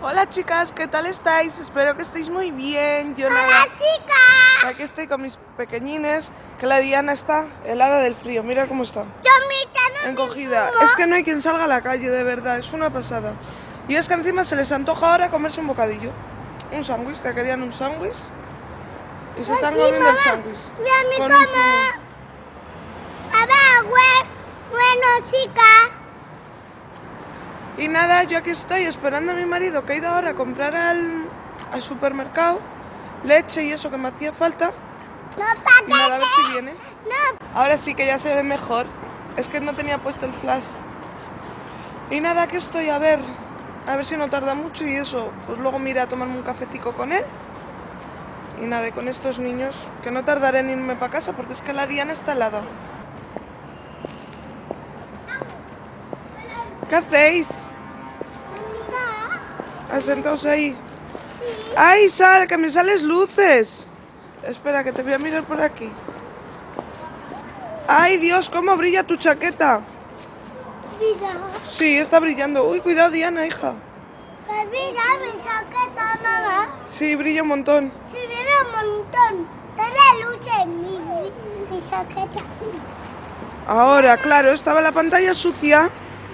Hola chicas, ¿qué tal estáis? Espero que estéis muy bien. Yo nada. ¡Hola chicas! Aquí estoy con mis pequeñines, que la Diana está helada del frío. Mira cómo está. Encogida. Es que no hay quien salga a la calle, de verdad, es una pasada. Y es que encima se les antoja ahora comerse un bocadillo. Un sándwich, que querían un sándwich. Y se están comiendo el sándwich. Mira mi cama. A ver, bueno chicas. Y nada, yo aquí estoy esperando a mi marido, que ha ido ahora a comprar al supermercado leche y eso que me hacía falta. Y nada, a ver si viene. Ahora sí que ya se ve mejor. Es que no tenía puesto el flash. Y nada, aquí estoy a ver si no tarda mucho y eso. Pues luego me iré a tomarme un cafecito con él. Y nada, y con estos niños, que no tardaré en irme para casa porque es que la Diana está helada. ¿Qué hacéis? Asentaos ahí. Sí. ¡Ay, sal! ¡Que me sales luces! Espera, que te voy a mirar por aquí. ¡Ay, Dios! ¿Cómo brilla tu chaqueta? Mira. Sí, está brillando. Uy, cuidado, Diana, hija. Mira mi chaqueta, mamá. Sí, brilla un montón. Sí, mira un montón. Dale luz en mi chaqueta. Ahora, claro, estaba la pantalla sucia.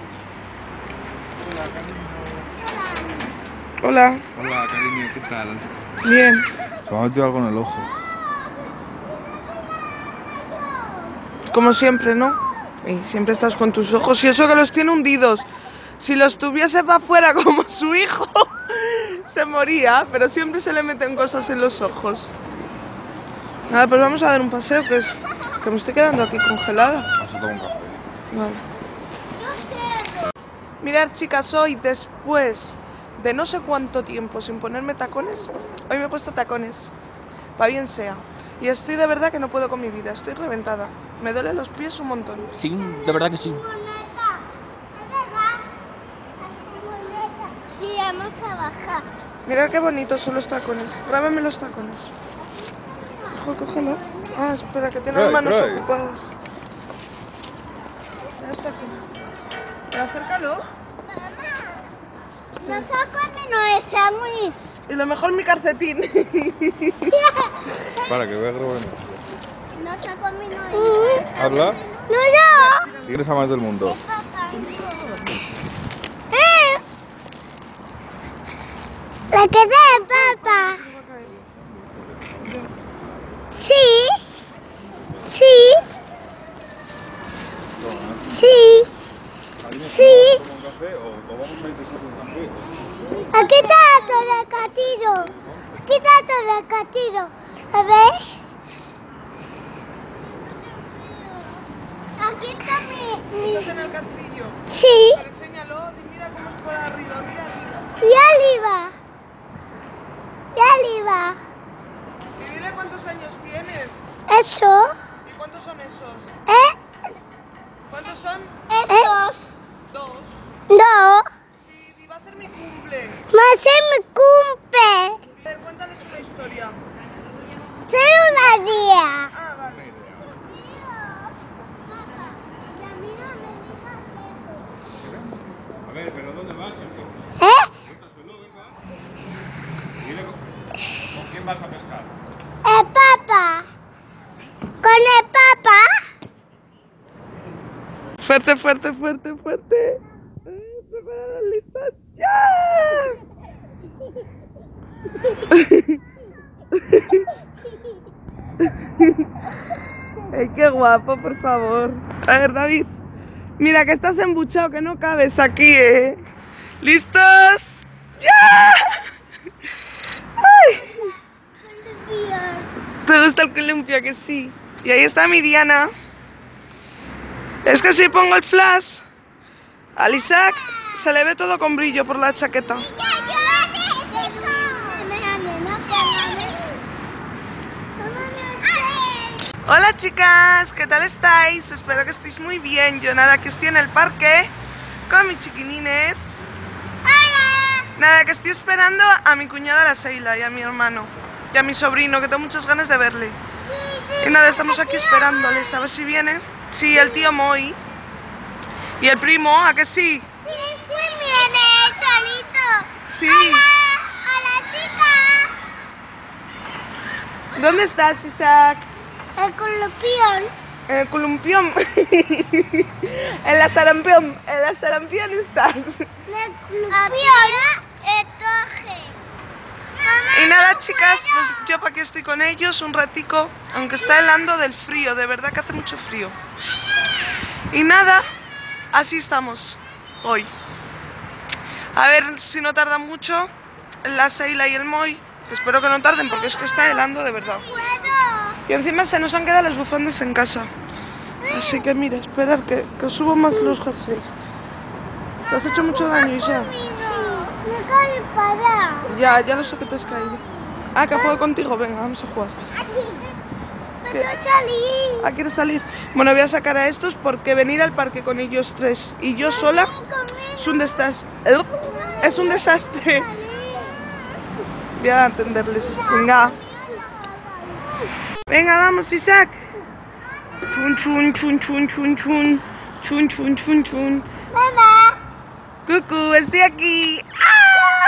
Hola. Hola, cariño, ¿qué tal? Bien. Se me ha metido algo en el ojo. Como siempre, ¿no? Y siempre estás con tus ojos y eso que los tiene hundidos. Si los tuviese para afuera como su hijo, se moría, pero siempre se le meten cosas en los ojos. Nada, pues vamos a dar un paseo, que me estoy quedando aquí congelada. Vamos a tomar un café. Vale. Mirad, chicas, hoy después de no sé cuánto tiempo sin ponerme tacones, hoy me he puesto tacones, pa' bien sea. Y estoy de verdad que no puedo con mi vida, estoy reventada. Me duelen los pies un montón. Sí, de verdad que sí. Sí, vamos a bajar. Mirad qué bonitos son los tacones. Grábame los tacones. Ojo, cógelo. Ah, espera, que tiene las manos ocupadas. Mira los tacones. Pero acércalo. No saco menos de sándwich. Y lo mejor mi calcetín. Para que veas Rubén. No saco menos de sándwich. ¿Habla? No, yo. ¿Quién eres más del mundo? La que de papá. Sí. Sí. Sí. Sí. ¿Un café o vamos a ir a un café? Aquí está todo el castillo. Aquí está todo el castillo. A ver. Aquí está mi... ¿Estás en el castillo? Sí. Pero enséñalo, mira cómo es por arriba, mira arriba. Y arriba. Y arriba. Y dile cuántos años tienes. Eso. ¿Y cuántos son esos? ¿Cuántos son? Estos. Dos. No. Sí, va a ser mi cumple. Más mi cumple. A ver, cuéntales una historia. Soy una día. Ah, vale. A ver, ¿pero dónde vas? Cuéntaselo, venga. Dile con quién vas a pescar. El papá. Con el papá. Fuerte, fuerte, fuerte, fuerte. Preparada, lista, ¡ya! Ay, qué guapo, por favor. A ver, David. Mira que estás embuchado, que no cabes aquí, ¿eh? ¿Listos? ¡Ya! ¡Ay! ¿Te gusta el columpio? Que sí. Y ahí está mi Diana. Es que si pongo el flash, al Isaac se le ve todo con brillo por la chaqueta. Hola chicas, ¿qué tal estáis? Espero que estéis muy bien. Yo nada, que estoy en el parque con mis chiquinines. Hola. Nada, que estoy esperando a mi cuñada la Seila y a mi hermano y a mi sobrino, que tengo muchas ganas de verle. Y nada, estamos aquí esperándoles a ver si viene. Sí, el tío Moy. ¿Y el primo? ¿A que sí? Sí, viene solito. Sí. ¡Hola, chica! ¿Dónde estás, Isaac? El columpión. En el columpión. En la sarampión. En la sarampión estás. El columpión. Y nada, chicas, pues yo para aquí estoy con ellos un ratico, aunque está helando del frío, de verdad que hace mucho frío. Y nada, así estamos hoy. A ver si no tarda mucho la Seila y el Moy, que espero que no tarden porque es que está helando de verdad. Y encima se nos han quedado las bufandas en casa. Así que mira, esperar que subo más los jerseys. ¿Te has hecho mucho daño, Isa? Me cae para. Ya lo sé que te has caído. Ah, que juego contigo, venga, vamos a jugar. Quiero salir. ¿Ah, quieres salir? Bueno, voy a sacar a estos porque venir al parque con ellos tres y yo sola es un desastre. Es un desastre. Voy a atenderles. Venga. Venga, vamos, Isaac. Chun, chun, chun, chun, chun, chun. Chun, chun, chun, chun. Mamá. Cucu, estoy aquí. ¡Ah!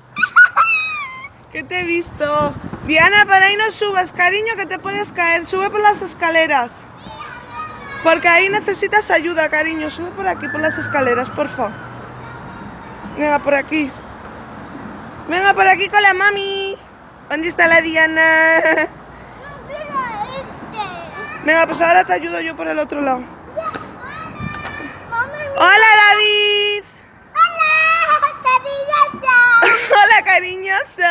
¿Qué te he visto? Diana, para ahí no subas, cariño, que te puedes caer. Sube por las escaleras. Porque ahí necesitas ayuda, cariño. Sube por aquí, por las escaleras, por favor. Venga, por aquí. Venga, por aquí con la mami. ¿Dónde está la Diana? No quiero Venga, pues ahora te ayudo yo por el otro lado. Mami, ¡Hola, David! hola, cariñosa. ¡Hola, cariñoso!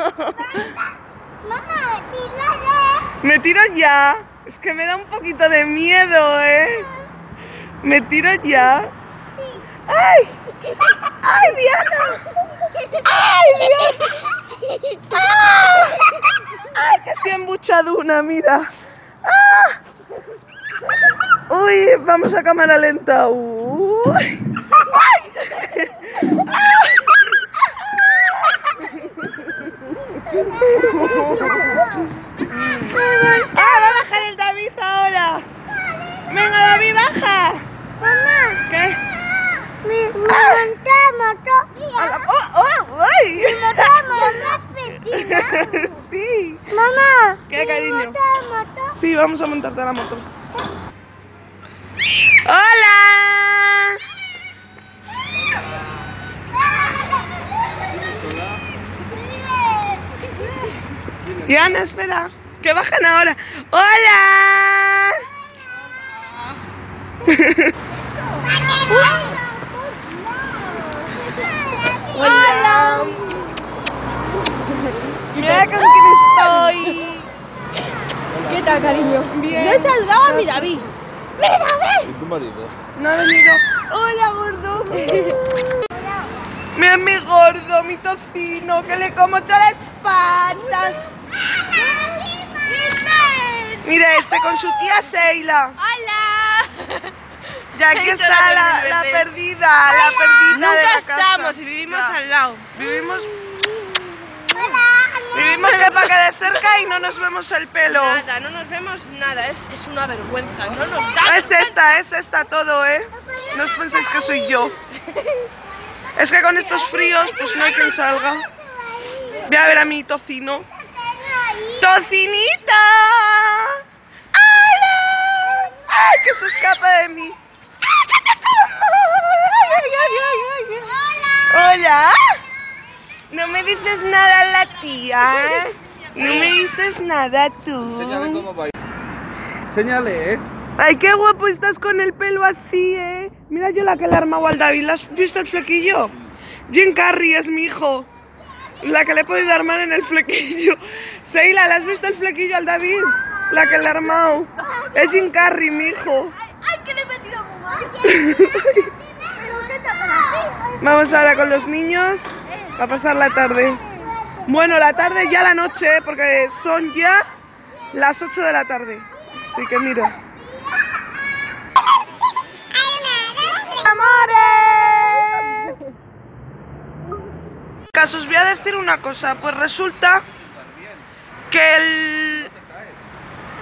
Mamá, Me tiro ya. Es que me da un poquito de miedo, ¿eh? Me tiro ya. sí. ¡Ay! ¡Ay, Diana! ¡Ay, Dios! ¡Ah! ¡Ay, que estoy embuchaduna, mira! ¡Ah! ¡Uy! Vamos a cámara lenta. ¡Uy! ¡Ay! ¡Ah! ¡Va a bajar el David ahora! ¡Venga, David, baja! Mamá, ¿Qué? me montó. ¡Ay! Me montamos pequeña. Sí. Mamá. ¿Qué, cariño? Moto. Sí, vamos a montarte a la moto. ¡Hola! Diana, espera. Que bajan ahora. ¡Hola! ¡Hola! Mira con quién estoy. ¿Qué tal, cariño? Bien. Le he saludado a mi David. ¿Y tu marido? No ha venido. ¡Hola, gordo! Mira mi gordo, mi tocino, que le como todas las patas. Mira este con su tía Seila. ¡Hola! Y aquí está la perdida, la perdida de Nunca la casa. estamos y vivimos Ya. al lado. Vivimos que para que de cerca y no nos vemos el pelo. Nada, no nos vemos nada. Es una vergüenza. No nos da. Es esta todo, ¿eh? No os penséis que soy yo. Es que con estos fríos, pues no hay quien salga. Voy a ver a mi tocino. ¡Tocinito! ¡Hola! ¡Ay, que se escapa de mí! ¡Ay, que te como! ¡Ay! ¡Hola! No me dices nada la tía, ¿eh? No me dices nada tú. Señale cómo va. Señale, ¿eh? Ay, qué guapo estás con el pelo así, ¿eh? Mira yo la que le he armado al David. ¿Le has visto el flequillo? Jim Carrey es mi hijo. La que le he podido armar en el flequillo. Seila, ¿le has visto el flequillo al David? La que le he armado. Es Jim Carrey, mi hijo. ¡Ay, que le he metido mamá! Vamos ahora con los niños a pasar la tarde. Bueno, la tarde ya la noche, porque son ya las 8 de la tarde. Así que mira. ¡Amores! Os voy a decir una cosa. Pues resulta que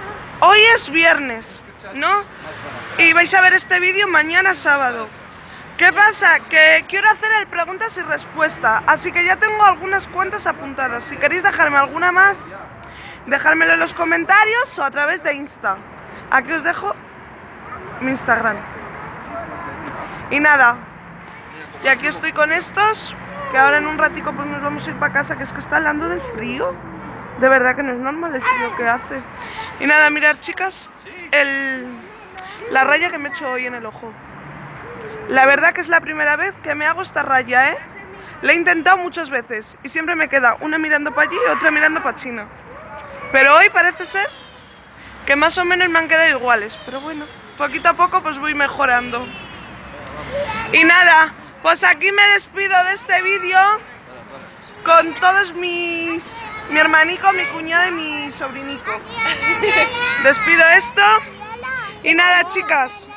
hoy es viernes, ¿no? Y vais a ver este vídeo mañana sábado. ¿Qué pasa? Que quiero hacer el preguntas y respuestas, así que ya tengo algunas cuentas apuntadas. Si queréis dejarme alguna más, dejármelo en los comentarios o a través de Insta. Aquí os dejo mi Instagram. Y nada, y aquí estoy con estos, que ahora en un ratico pues nos vamos a ir para casa, que es que está hablando del frío. De verdad que no es normal el frío que hace. Y nada, mirad chicas, la raya que me he hecho hoy en el ojo. La verdad que es la primera vez que me hago esta raya, ¿eh? La he intentado muchas veces y siempre me queda una mirando para allí y otra mirando para China. Pero hoy parece ser que más o menos me han quedado iguales. Pero bueno, poquito a poco pues voy mejorando. Y nada, pues aquí me despido de este vídeo con todos mi hermanico, mi cuñado y mi sobrinico. Despido esto. Y nada, chicas.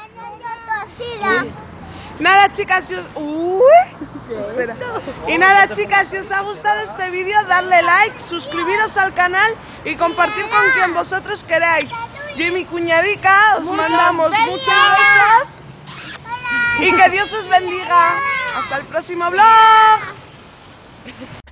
Nada, chicas, si os... Espera. Y nada, chicas, si os ha gustado este vídeo, darle like, suscribiros al canal y compartir con quien vosotros queráis. Yo y mi cuñadica os mandamos muchos besos y que Dios os bendiga. Hasta el próximo vlog.